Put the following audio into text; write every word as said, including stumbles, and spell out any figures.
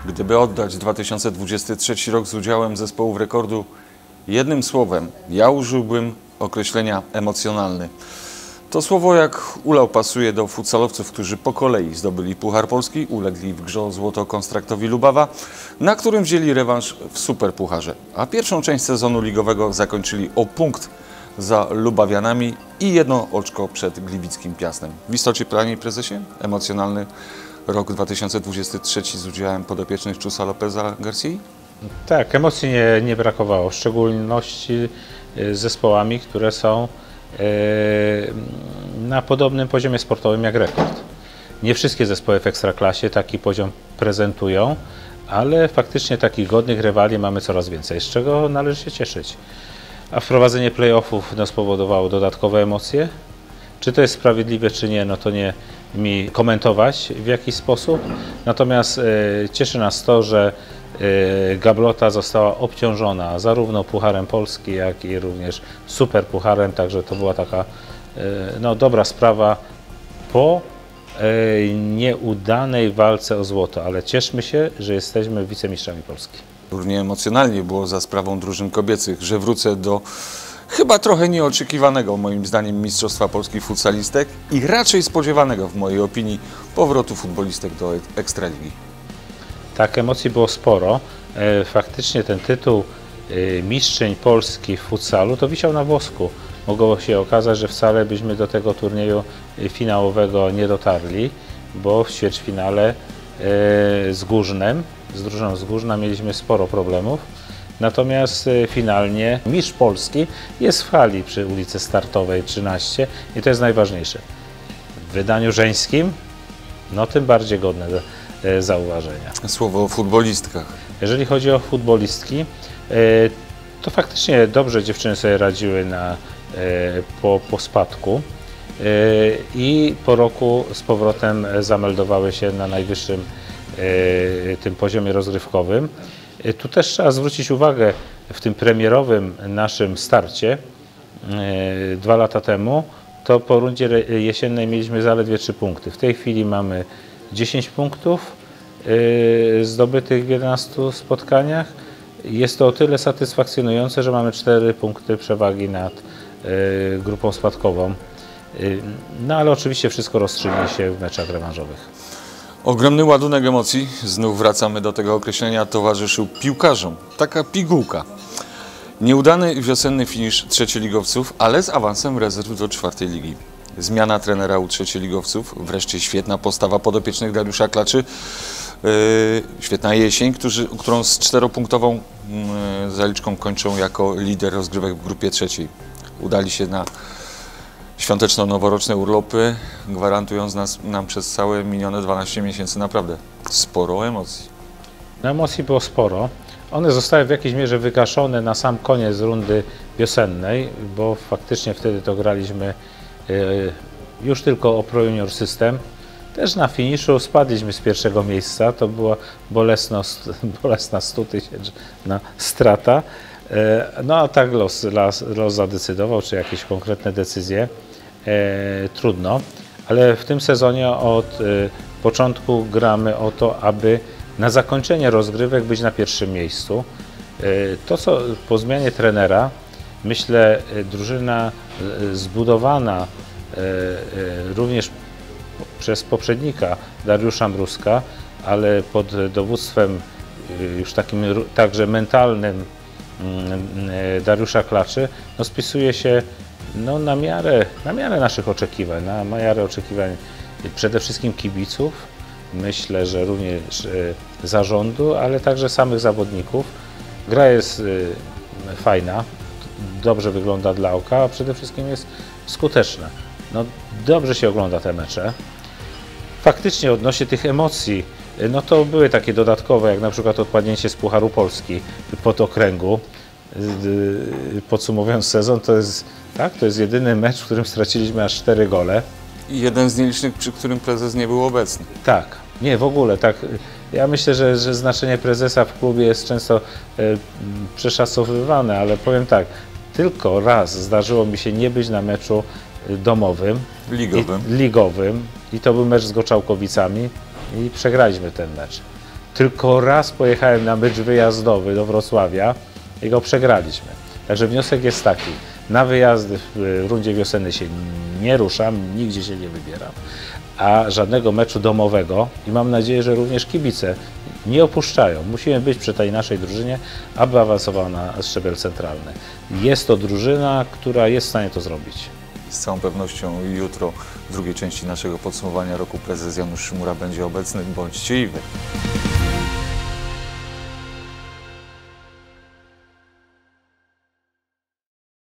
Gdyby oddać dwa tysiące dwudziesty trzeci rok z udziałem zespołów rekordu jednym słowem, ja użyłbym określenia emocjonalny. To słowo jak ulał pasuje do futsalowców, którzy po kolei zdobyli Puchar Polski, ulegli w grze o złoto Konstraktowi Lubawa, na którym wzięli rewanż w Superpucharze, a pierwszą część sezonu ligowego zakończyli o punkt za Lubawianami i jedno oczko przed gliwickim Piastem. W istocie, panie prezesie, emocjonalny rok dwa tysiące dwudziesty trzeci z udziałem podopiecznych Chusa Lopeza Garcii? Tak, emocji nie, nie brakowało, w szczególności z zespołami, które są na podobnym poziomie sportowym jak rekord. Nie wszystkie zespoły w Ekstraklasie taki poziom prezentują, ale faktycznie takich godnych rywali mamy coraz więcej, z czego należy się cieszyć. A wprowadzenie play-offów no, spowodowało dodatkowe emocje. Czy to jest sprawiedliwe, czy nie, no to nie mi komentować w jakiś sposób. Natomiast e, cieszy nas to, że e, Gablota została obciążona zarówno Pucharem Polski, jak i również Superpucharem, także to była taka e, no, dobra sprawa po e, nieudanej walce o złoto, ale cieszmy się, że jesteśmy wicemistrzami Polski. Równie emocjonalnie było za sprawą drużyn kobiecych, że wrócę do chyba trochę nieoczekiwanego moim zdaniem Mistrzostwa Polski futsalistek i raczej spodziewanego w mojej opinii powrotu futbolistek do Ekstraligi. Tak, emocji było sporo. Faktycznie ten tytuł Mistrzyń Polski w futsalu to wisiał na włosku. Mogło się okazać, że wcale byśmy do tego turnieju finałowego nie dotarli, bo w ćwierćfinale z Górznem, z drużyną z Górzna mieliśmy sporo problemów. Natomiast finalnie mistrz Polski jest w hali przy ulicy Startowej trzynaście i to jest najważniejsze. W wydaniu żeńskim, no tym bardziej godne zauważenia. Słowo o futbolistkach. Jeżeli chodzi o futbolistki, to faktycznie dobrze dziewczyny sobie radziły na, po, po spadku i po roku z powrotem zameldowały się na najwyższym tym poziomie rozgrywkowym. Tu też trzeba zwrócić uwagę, w tym premierowym naszym starcie dwa lata temu, to po rundzie jesiennej mieliśmy zaledwie trzy punkty. W tej chwili mamy dziesięć punktów zdobytych w jedenastu spotkaniach. Jest to o tyle satysfakcjonujące, że mamy cztery punkty przewagi nad grupą spadkową. No ale oczywiście wszystko rozstrzygnie się w meczach rewanżowych. Ogromny ładunek emocji, znów wracamy do tego określenia, towarzyszył piłkarzom. Taka pigułka. Nieudany wiosenny finisz trzecioligowców, ale z awansem rezerw do czwartej ligi. Zmiana trenera u trzecioligowców, wreszcie świetna postawa podopiecznych Dariusza Klaczy, yy, świetna jesień, którzy, którą z czteropunktową yy, zaliczką kończą jako lider rozgrywek w grupie trzeciej. Udali się na świąteczno-noworoczne urlopy, gwarantując nas, nam przez całe minione dwanaście miesięcy naprawdę sporo emocji. No, emocji było sporo. One zostały w jakiejś mierze wygaszone na sam koniec rundy wiosennej, bo faktycznie wtedy to graliśmy y, już tylko o Pro Junior System. Też na finiszu spadliśmy z pierwszego miejsca, to była bolesna, bolesna stutysięczna strata. No a tak los, los, los zadecydował, czy jakieś konkretne decyzje, e, trudno, ale w tym sezonie od e, początku gramy o to, aby na zakończenie rozgrywek być na pierwszym miejscu. E, to co po zmianie trenera, myślę, drużyna zbudowana e, e, również przez poprzednika Dariusza Mruzka, ale pod dowództwem już takim także mentalnym Dariusza Klaczy, no spisuje się no, na, miarę, na miarę naszych oczekiwań, na miarę oczekiwań przede wszystkim kibiców, myślę, że również y, zarządu, ale także samych zawodników. Gra jest y, fajna, dobrze wygląda dla oka, a przede wszystkim jest skuteczna. No, dobrze się ogląda te mecze. Faktycznie odnośnie tych emocji, no to były takie dodatkowe, jak na przykład odpadnięcie z Pucharu Polski pod okręgu. Podsumowując sezon, to jest, tak, to jest jedyny mecz, w którym straciliśmy aż cztery gole. I jeden z nielicznych, przy którym prezes nie był obecny. Tak, nie, w ogóle tak. Ja myślę, że, że znaczenie prezesa w klubie jest często e, przeszacowywane, ale powiem tak, tylko raz zdarzyło mi się nie być na meczu domowym, ligowym, i, ligowym, i to był mecz z Goczałkowicami i przegraliśmy ten mecz. Tylko raz pojechałem na mecz wyjazdowy do Wrocławia i go przegraliśmy. Także wniosek jest taki, na wyjazdy w rundzie wiosennej się nie ruszam, nigdzie się nie wybieram, a żadnego meczu domowego i mam nadzieję, że również kibice nie opuszczają. Musimy być przy tej naszej drużynie, aby awansowała na szczebel centralny. Jest to drużyna, która jest w stanie to zrobić. Z całą pewnością jutro w drugiej części naszego podsumowania roku prezes Janusz Szymura będzie obecny. Bądźcie i wy.